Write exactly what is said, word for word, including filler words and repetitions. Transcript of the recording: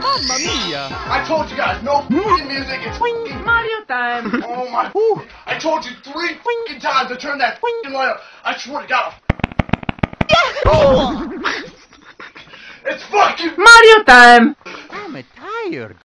Mamma mia! I told you guys, no fucking music. It's fucking Mario time. Oh my! I told you three fucking times to turn that fucking light up. I swear to God. Oh! It's fucking Mario time. I'm tired.